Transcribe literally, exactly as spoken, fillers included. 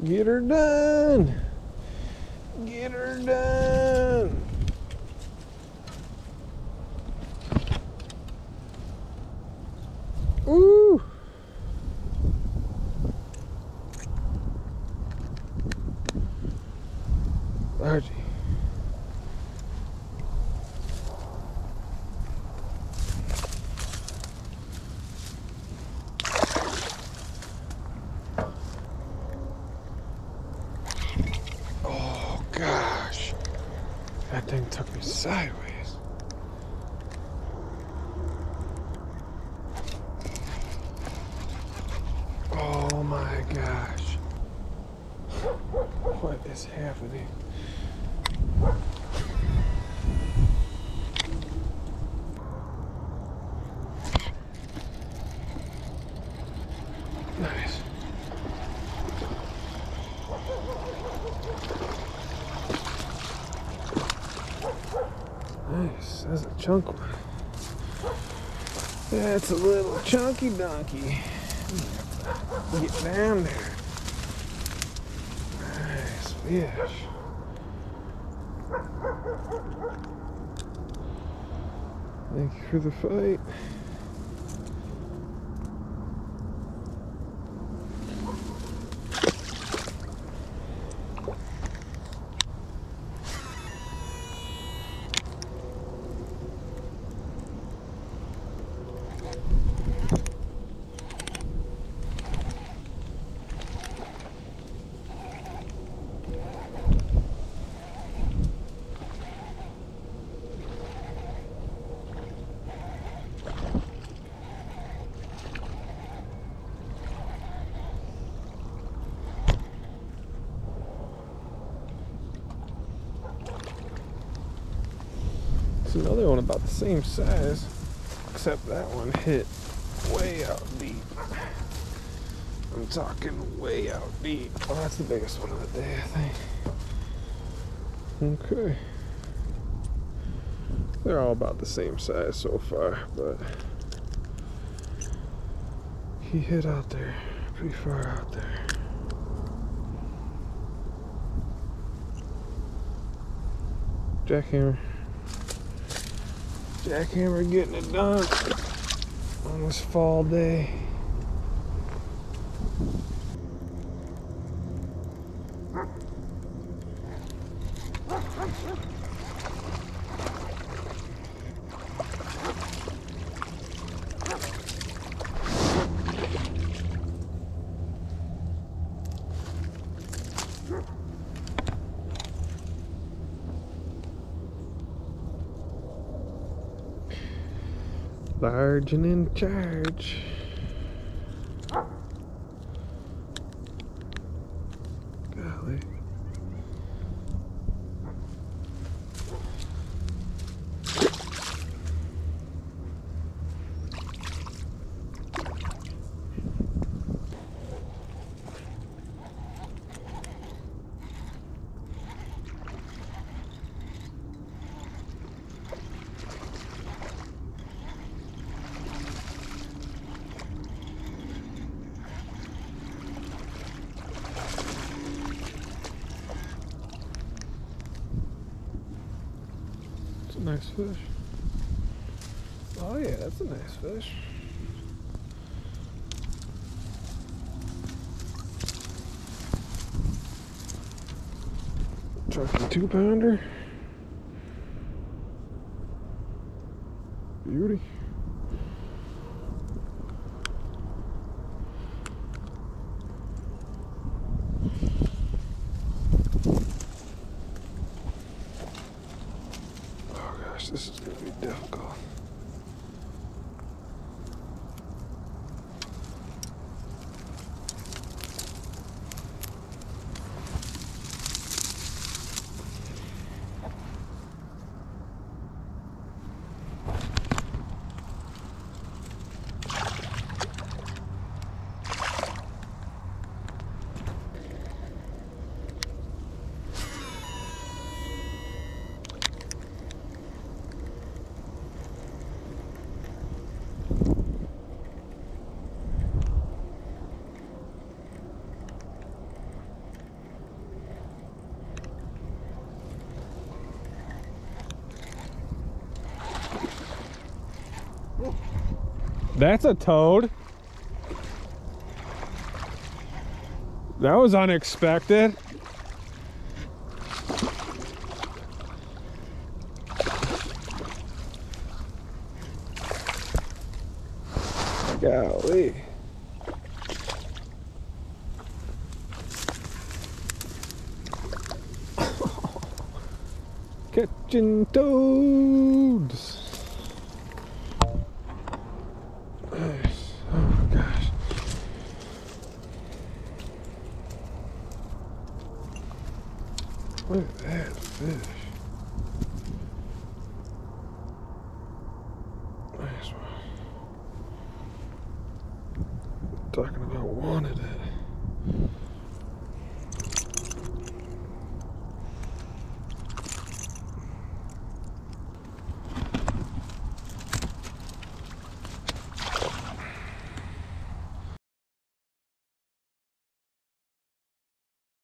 Get her done. Get her done. Ooh. Largie. Oh gosh, that thing took me sideways. Oh my gosh. What is happening? Nice. Nice. That's a chunk one. That's a little chunky donkey. Get down there. Nice fish. Thank you for the fight. There's another one about the same size, except that one hit way out deep. I'm talking way out deep. Oh, that's the biggest one of the day, I think. Okay. They're all about the same size so far, but he hit out there, pretty far out there. Jackhammer. Jackhammer getting it done on this fall day. Large and in charge. Golly. Nice fish. Oh yeah, that's a nice fish. Trucking two pounder. Beauty. This is going to be difficult. That's a toad. That was unexpected. Golly. Catching toads. Nice. Oh my gosh. Look at that fish. Nice one. Talking about wanted it.